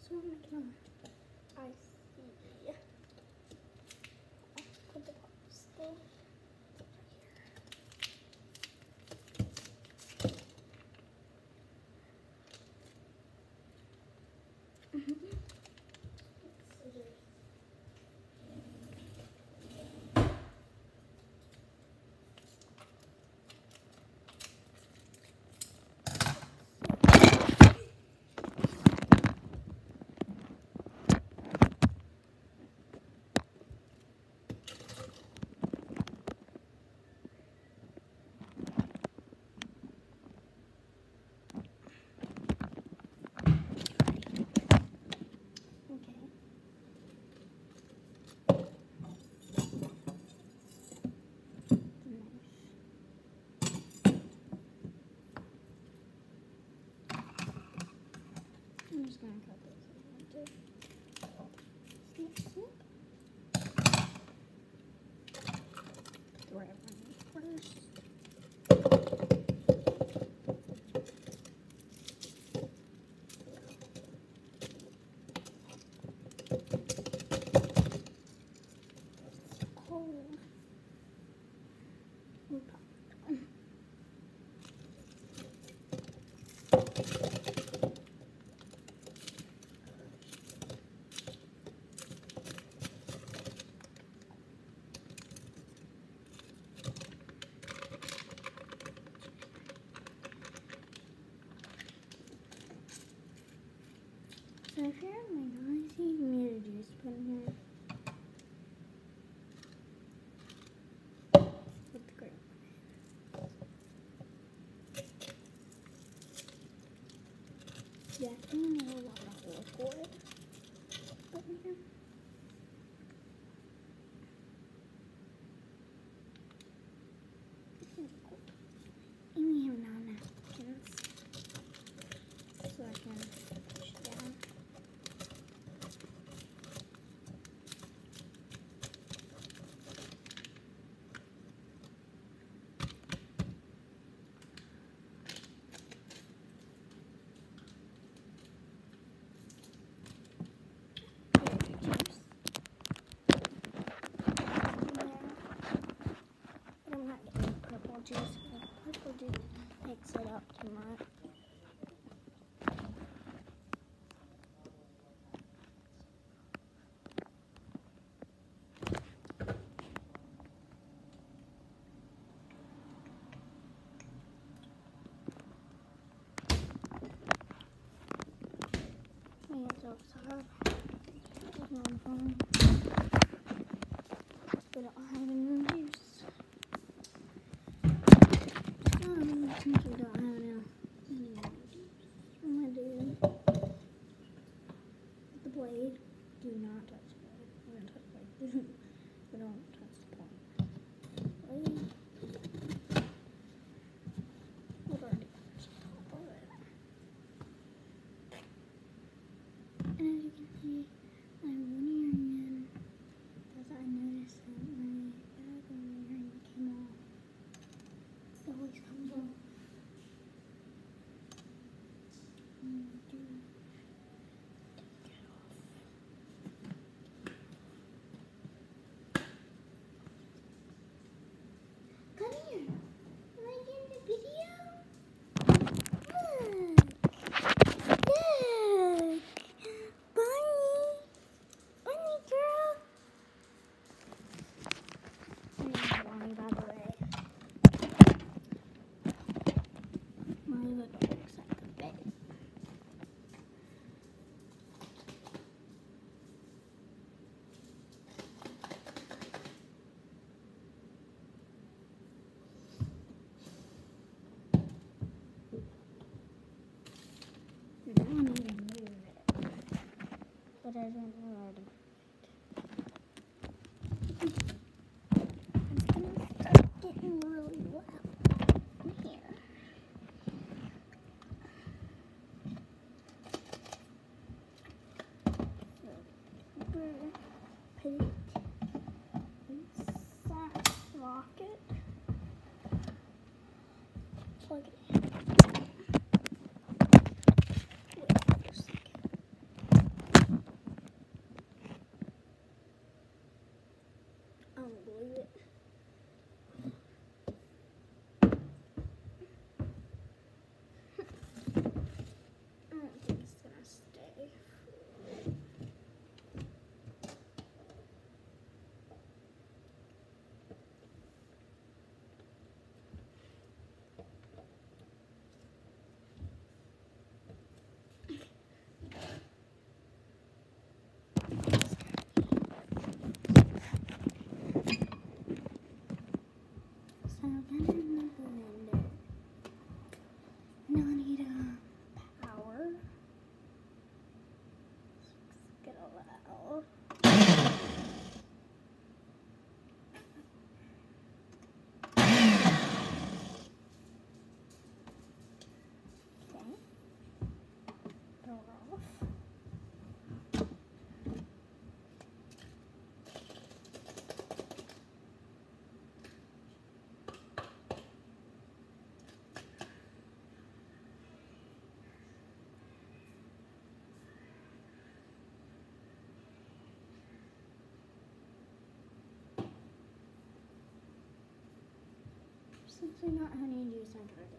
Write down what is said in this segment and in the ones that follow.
So I'm making I see. I'll put the box still. I'm just gonna cut this into snip, snip. Grab one first. Cold. We'll pop it down. So if you're at my noisy, you need a juice put in here. With the grape. Yeah, I think I need a lot of liquid. Put in here. And we have now napkins. So I can push it down. Juice. Purple juice mix it up too much. My hands are so hard. We don't have any juice. Since we don't have any juice, I'm gonna do the blade. Do not touch the blade. We're gonna touch the blade. We don't touch the point. Blade. We've already touched the top of it. And as you can see, I'm running in because I noticed that my bag and my ring came off. It always comes off. Come here. Am I getting the video? Look. Look. Bunny. Bunny girl. My name's Bonnie, by the way. My little dog's at the bed. I don't need to move it, but I don't know how to move it. It's gonna start getting really wet in here. Put it inside the socket. Plug it in. Wait a second. little. Simply not honey and juice under this.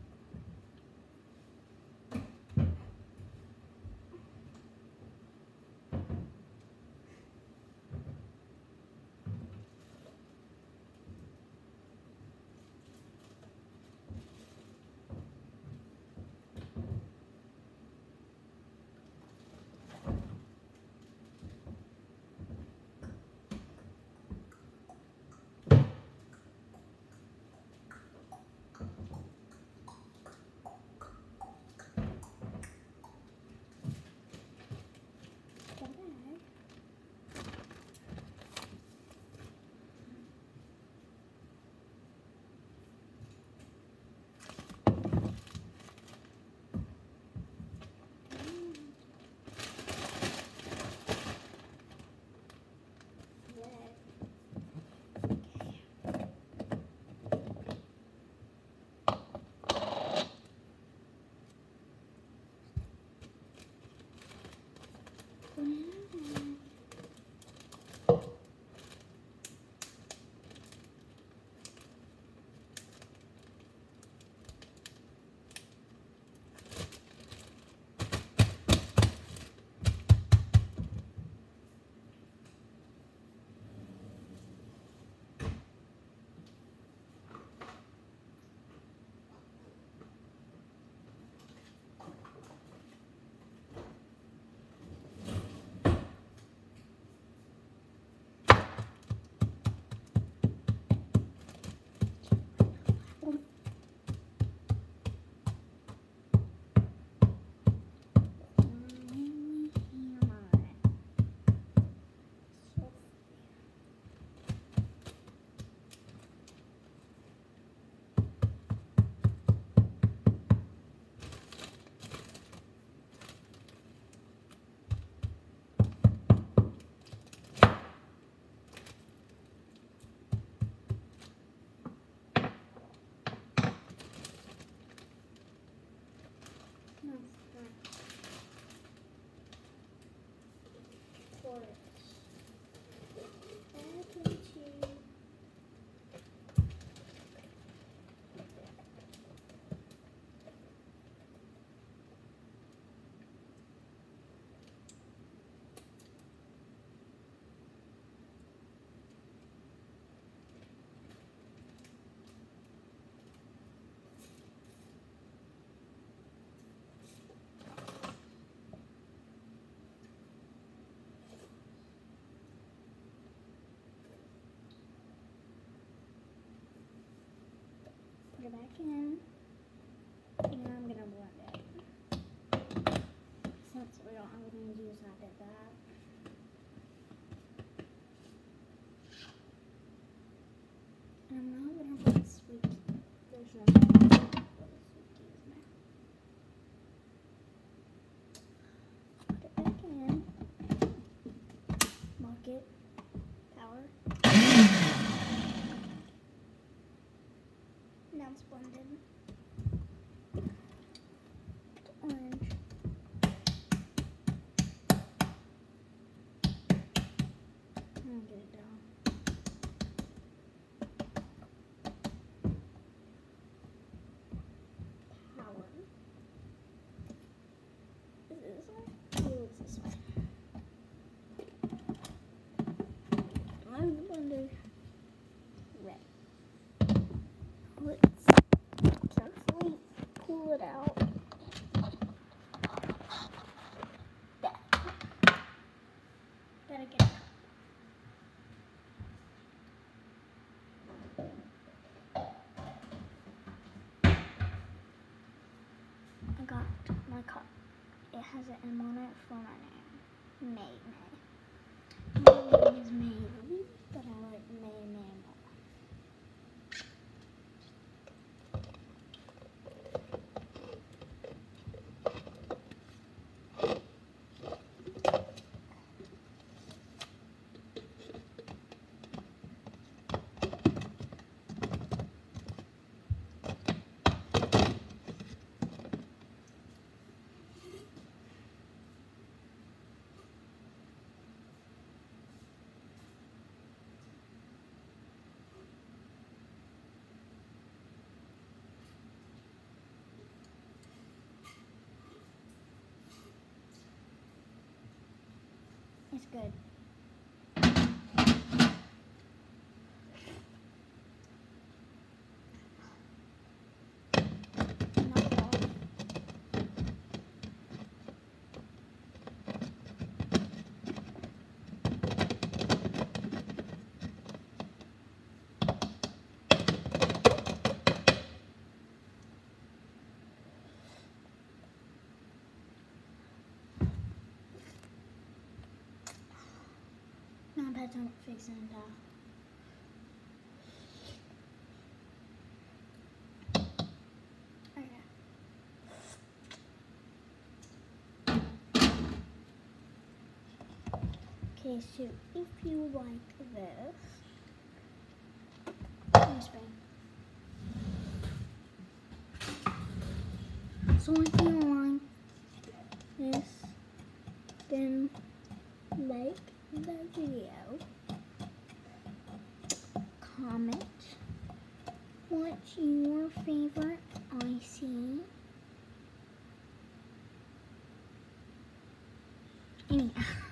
Put it back in. And I'm gonna blend it. Since we don't have any juice, I did that. And I'm not gonna put sweet. There's nothing to put sweet keys in there. Put it back in. Market. Power. Now it's blended. Orange. And get it down. Power. Is it this way? Oh, it's this way. I'm the blender. Ready. Let's carefully pull it out. There. Gotta get it out. I got my cup. It has an M on it for my name. May. It's good. Not all. Now that's not fixing it up. Okay, so if you like this, so if you like this, then like the video, comment what's your favorite IC. Anyhow.